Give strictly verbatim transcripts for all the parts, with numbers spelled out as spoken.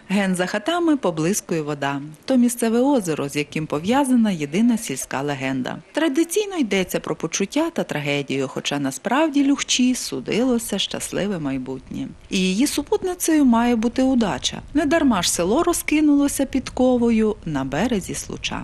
Ген за хатами поблискує вода. То місцеве озеро, з яким пов'язана єдина сільська легенда. Традиційно йдеться про почуття та трагедію, хоча насправді Люхчі судилося щасливе майбутнє. І її супутницею має бути удача. Недарма ж село розкинулося підковою на березі Случа.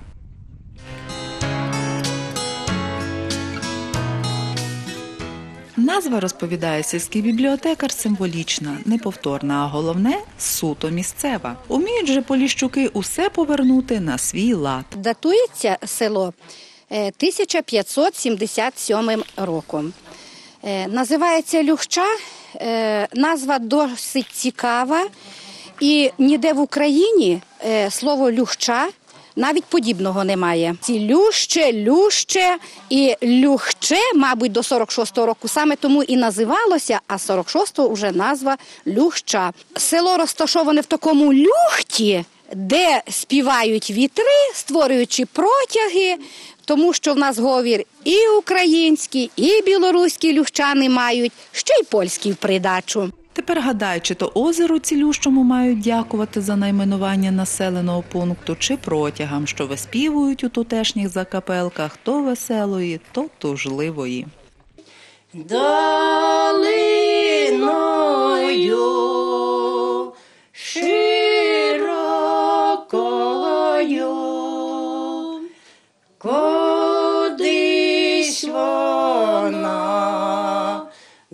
Назва, розповідає сільський бібліотекар, символічна, неповторна, а головне – суто місцева. Уміють же поліщуки усе повернути на свій лад. Датується село тисяча п'ятсот сімдесят сьомим роком. Називається Люхча, назва досить цікава. І ніде в Україні слово «люхча» навіть подібного немає. Ці люще, люще і люхче, мабуть, до сорок шостого року саме тому і називалося, а сорок шостого вже назва Люхча. Село розташоване в такому люхті, де співають вітри, створюючи протяги, тому що в нас говір і українські, і білоруські люхчани мають, ще й польські в придачу. Тепер гадаю, чи то озеру цілющому мають дякувати за найменування населеного пункту, чи протягам, що виспівують у тутешніх закапелках то веселої, то тужливої. Долиною широкою кудись вона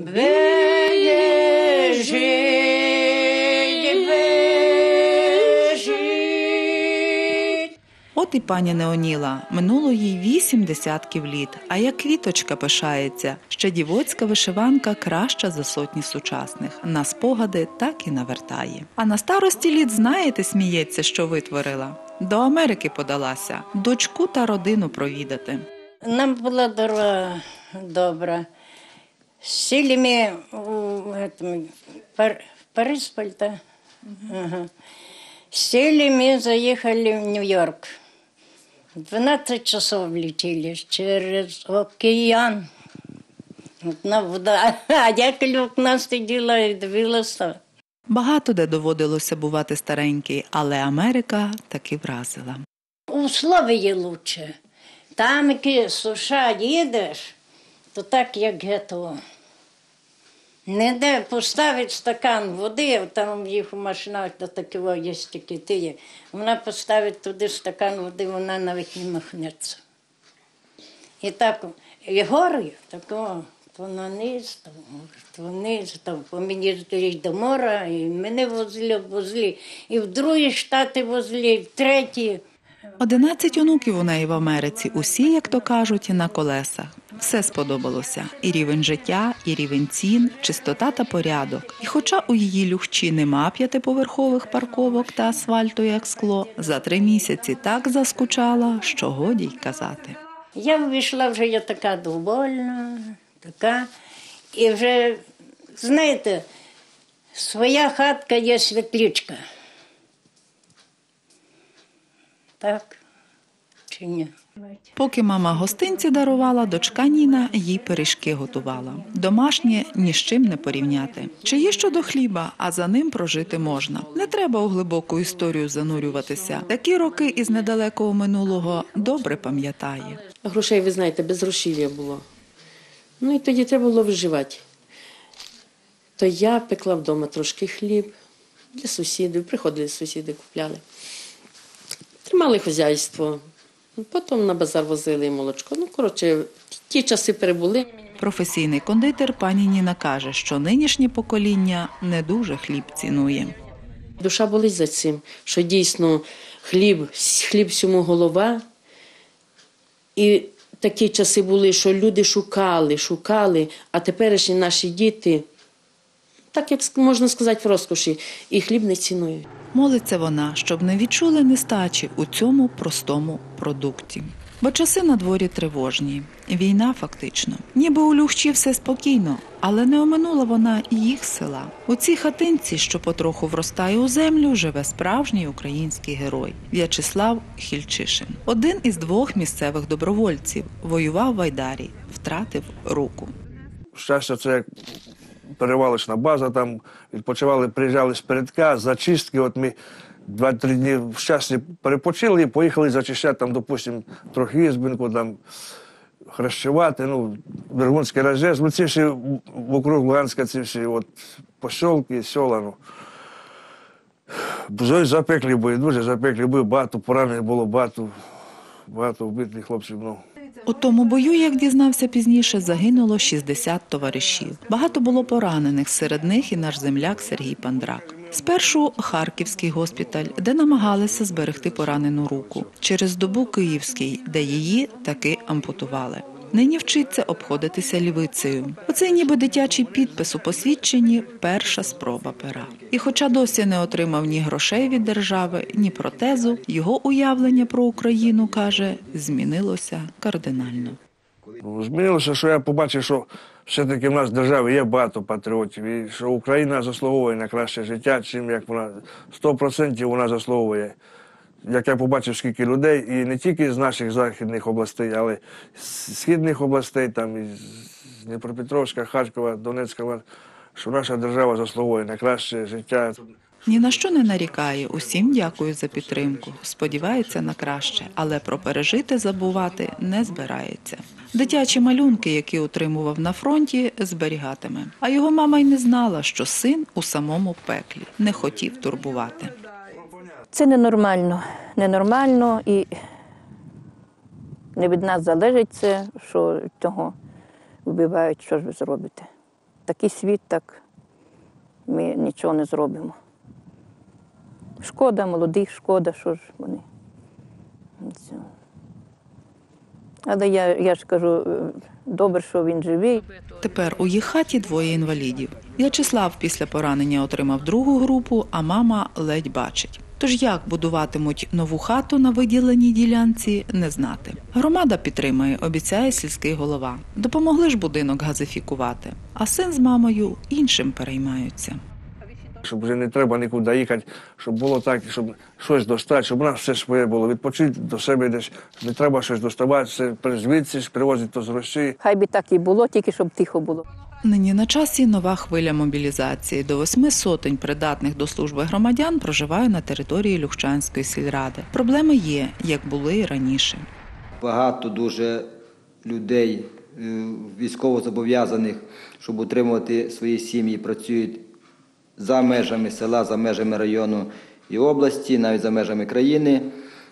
От і пані Неоніла. Минуло їй вісім десятків літ, а як квіточка пишається. Ще дівоцька вишиванка краща за сотні сучасних. На спогади так і навертає. А на старості літ, знаєте, сміється, що витворила. До Америки подалася. Дочку та родину провідати. Нам була дорога добра. Сели мы в этом, в Парисполь, да? Угу. Ага. Сели мы, заехали в Нью-Йорк. двенадцать часов летели через океан. Одна вода. А я коли окна сиділа і дивилася. Багато де доводилося бувати старенький, але Америка таки вразила. Условия лучше. Там, які суша їдеш, то так, як гето. Не де поставить стакан води, там їх у машинах до такого є такі тиє. Вона поставить туди стакан води, вона навіть не махнеться. І так, і горою, такого, то на низ, то вниз, то по мені до мора, і мене возили, возили, і в другі штати возили, і в треті. Одинадцять онуків у неї в Америці, усі, як то кажуть, на колесах. Все сподобалося. І рівень життя, і рівень цін, чистота та порядок. І хоча у її Люхчі нема п'ятиповерхових парковок та асфальту, як скло, за три місяці так заскучала, що годі й казати. Я вийшла, вже я така довольна, така. І вже, знаєте, своя хатка є світличка. Так, чи ні? Поки мама гостинці дарувала, дочка Ніна їй пиріжки готувала. Домашнє ні з чим не порівняти. Чи є що до хліба, а за ним прожити можна. Не треба у глибоку історію занурюватися. Такі роки із недалекого минулого добре пам'ятає. Грошей, ви знаєте, без грошів'я було. Ну і тоді треба було виживати. То я пекла вдома трошки хліб для сусідів, приходили сусіди, купляли. Тримали хазяйство, потім на базар возили молочко. Ну, коротше, ті часи перебули. Професійний кондитер пані Ніна каже, що нинішнє покоління не дуже хліб цінує. Душа болить за цим, що дійсно хліб, хліб всьому голова. І такі часи були, що люди шукали, шукали, а теперішні наші діти, так як можна сказати, в розкоші, і хліб не цінують. Молиться вона, щоб не відчули нестачі у цьому простому продукті. Бо часи на дворі тривожні. Війна фактично. Ніби у Люхчі все спокійно, але не оминула вона і їх села. У цій хатинці, що потроху вростає у землю, живе справжній український герой – В'ячеслав Хільчишин. Один із двох місцевих добровольців. Воював в Айдарі, втратив руку. Щастя – це як перевалочна база, там відпочивали, приїжджали з передка, зачистки. От ми два-три дні в щасті перепочили і поїхали зачищати, там, допустимо, трохи Ізбинку, там, Хрещувати, ну, Вергунський розріз, ну, ці всі вокруг Луганська, ці всі от посілки, села, ну. Дуже запеклі бої, дуже запеклі бої, багато поранених було, багато, багато вбитих хлопців, ну. У тому бою, як дізнався пізніше, загинуло шістдесят товаришів. Багато було поранених, серед них і наш земляк Сергій Пандрак. Спершу Харківський госпіталь, де намагалися зберегти поранену руку. Через добу Київський, де її таки ампутували. Нині вчиться обходитися лівицею. Оцей ніби дитячий підпис у посвідченні – перша спроба пера. І хоча досі не отримав ні грошей від держави, ні протезу, його уявлення про Україну, каже, змінилося кардинально. Ну, змінилося, що я побачив, що все-таки в нас в державі є багато патріотів, і що Україна заслуговує на краще життя, чим як вона, сто відсотків вона заслуговує. Як я побачив, скільки людей, і не тільки з наших західних областей, але з східних областей, там, із Дніпропетровська, Харкова, Донецька, що наша держава заслуговує на краще життя. Ні на що не нарікає, усім дякую за підтримку. Сподівається на краще, але про пережите забувати не збирається. Дитячі малюнки, які отримував на фронті, зберігатиме. А його мама й не знала, що син у самому пеклі, не хотів турбувати. Це ненормально, ненормально і не від нас залежить це, що цього вбивають, що ж ви зробите. Такий світ, так ми нічого не зробимо. Шкода, молодих, шкода, що ж вони. Це. Але я, я ж кажу, добре, що він живий. Тепер у їх хаті двоє інвалідів. В'ячеслав після поранення отримав другу групу, а мама ледь бачить. Тож як будуватимуть нову хату на виділеній ділянці, не знати. Громада підтримає, обіцяє сільський голова. Допомогли ж будинок газифікувати, а син з мамою іншим переймаються. Щоб вже не треба нікуди їхати, щоб було так, щоб щось достати, щоб у нас все своє було. Відпочити до себе десь, не треба щось доставати, все звідси ж привозити то з Росії. Хай би так і було, тільки щоб тихо було. Нині на часі нова хвиля мобілізації. До восьми сотень придатних до служби громадян проживає на території Люхчанської сільради. Проблеми є, як були і раніше. Багато дуже людей, військовозобов'язаних, щоб утримувати свої сім'ї, працюють за межами села, за межами району і області, навіть за межами країни.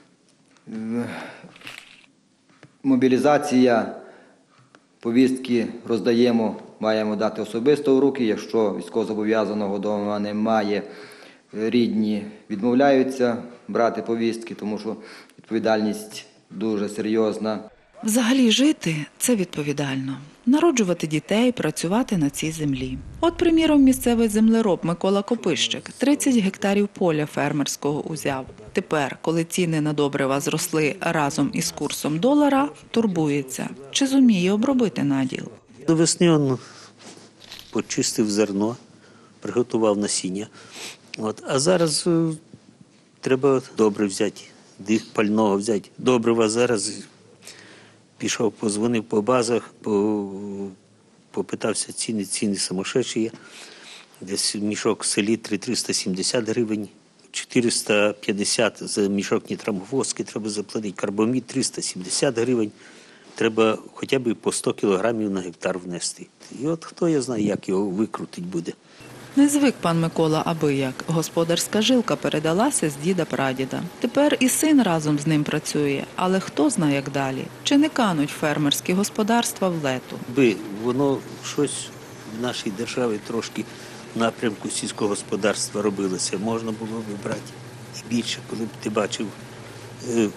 Мобілізація, повістки роздаємо, маємо дати особисто в руки. Якщо військовозобов'язаного вдома немає, рідні відмовляються брати повістки, тому що відповідальність дуже серйозна. Взагалі жити – це відповідально. Народжувати дітей, працювати на цій землі. От, приміром, місцевий землероб Микола Копищик тридцять гектарів поля фермерського узяв. Тепер, коли ціни на добрива зросли разом із курсом долара, турбується, чи зуміє обробити наділ. До весни він почистив зерно, приготував насіння. От. А зараз е, треба добре взяти, дих пального взяти. Добрива зараз пішов, позвонив по базах, по, попитався ціни, ціни сумасшедші є. Десь мішок селітри триста сімдесят гривень, чотириста п'ятдесят за мішок нітрамовозки треба заплатити, карбамід триста сімдесят гривень. Треба хоча б по сто кілограмів на гектар внести. І от хто я знає, як його викрутить буде. Не звик пан Микола абияк. Господарська жилка передалася з діда-прадіда. Тепер і син разом з ним працює, але хто знає, як далі. Чи не кануть фермерські господарства в лету? Би воно щось в нашій державі трошки в напрямку сільського господарства робилося. Можна було б брати і більше, коли б ти бачив е,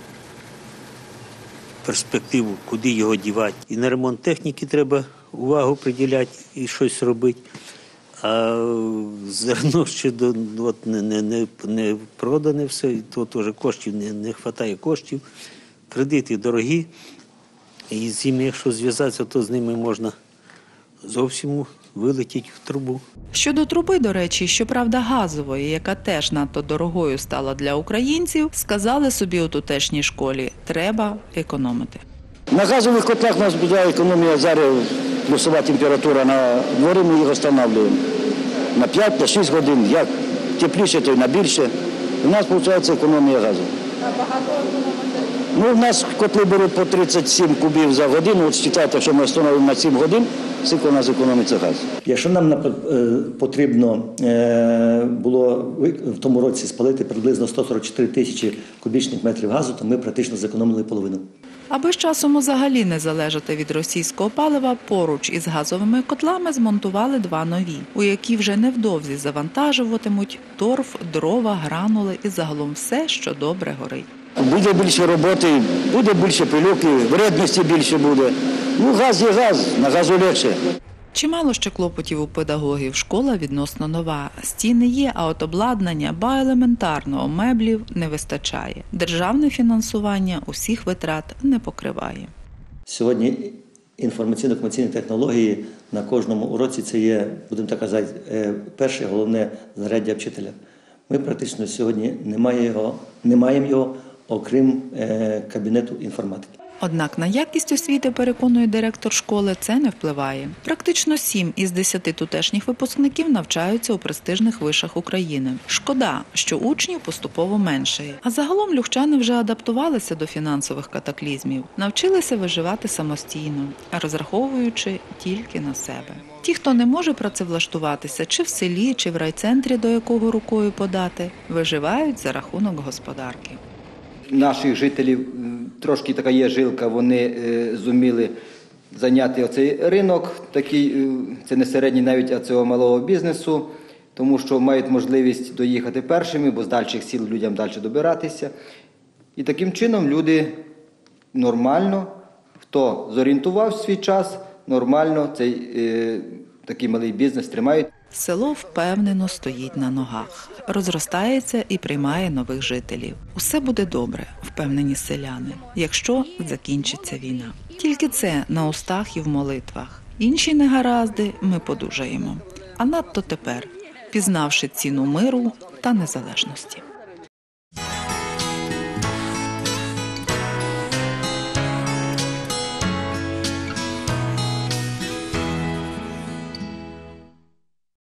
перспективу, куди його дівати. І на ремонт техніки треба увагу приділяти і щось робити. А зерно ще до, от, не, не, не, не продане все, і то теж коштів не, не вистачає коштів. Кредити дорогі, і з ними, якщо зв'язатися, то з ними можна зовсім вилетіти в трубу. Щодо труби, до речі, щоправда газової, яка теж надто дорогою стала для українців, сказали собі у тутешній школі – треба економити. На газових котлах у нас буде економія зараз плюсова температура на дворі, ми їх встановлюємо на п'ять-шість годин. Як тепліше, то й на більше. У нас виходить економія газу. А багато економите? Ну, у нас котли беруть по тридцять сім кубів за годину. От вважайте, якщо ми встановимо на сім годин, скільки у нас економиться газ. Якщо нам потрібно було в тому році спалити приблизно сто сорок чотири тисячі кубічних метрів газу, то ми практично зекономили половину. Аби з часом взагалі не залежати від російського палива, поруч із газовими котлами змонтували два нові, у які вже невдовзі завантажуватимуть торф, дрова, гранули і загалом все, що добре горить. Буде більше роботи, буде більше пилюки, вредності більше буде. Ну, газ є газ, на газу легше. Чимало ще клопотів у педагогів. Школа відносно нова. Стіни є, а от обладнання, ба елементарного меблів не вистачає. Державне фінансування усіх витрат не покриває. Сьогодні інформаційно-комунікаційні технології на кожному уроці – це є, будемо так казати, перше головне знаряддя вчителя. Ми практично сьогодні не маємо його, не маємо його окрім кабінету інформатики. Однак на якість освіти, переконує директор школи, це не впливає. Практично сім із десяти тутешніх випускників навчаються у престижних вишах України. Шкода, що учнів поступово меншає. А загалом люхчани вже адаптувалися до фінансових катаклізмів, навчилися виживати самостійно, розраховуючи тільки на себе. Ті, хто не може працевлаштуватися чи в селі, чи в райцентрі, до якого рукою подати, виживають за рахунок господарки. Наших жителів трошки така є жилка, вони зуміли зайняти оцей ринок, такий, це не середній навіть, а цього малого бізнесу, тому що мають можливість доїхати першими, бо з дальших сіл людям далі добиратися. І таким чином люди нормально, хто зорієнтував свій час, нормально цей е, такий малий бізнес тримають. Село впевнено стоїть на ногах, розростається і приймає нових жителів. Усе буде добре, впевнені селяни, якщо закінчиться війна. Тільки це на устах і в молитвах. Інші негаразди ми подужаємо. А надто тепер, пізнавши ціну миру та незалежності.